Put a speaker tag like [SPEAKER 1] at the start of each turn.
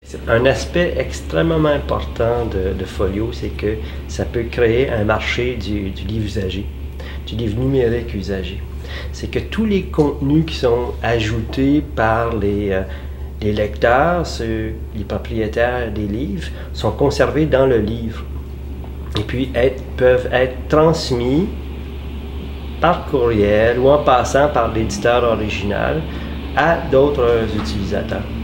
[SPEAKER 1] Un aspect extrêmement important de Folio, c'est que ça peut créer un marché du livre usagé, du livre numérique usagé. C'est que tous les contenus qui sont ajoutés par les lecteurs, les propriétaires des livres, sont conservés dans le livre et puis peuvent être transmis par courriel ou en passant par l'éditeur original à d'autres utilisateurs.